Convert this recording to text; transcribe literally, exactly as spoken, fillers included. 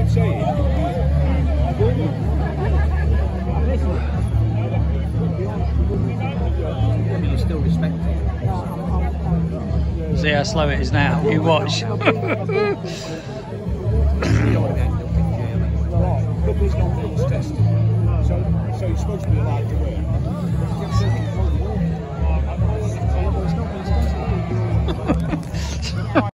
I'm saying? But you still respect it. See how slow it is now. You watch. Nobody's not being tested. So, so you're supposed to be allowed to win.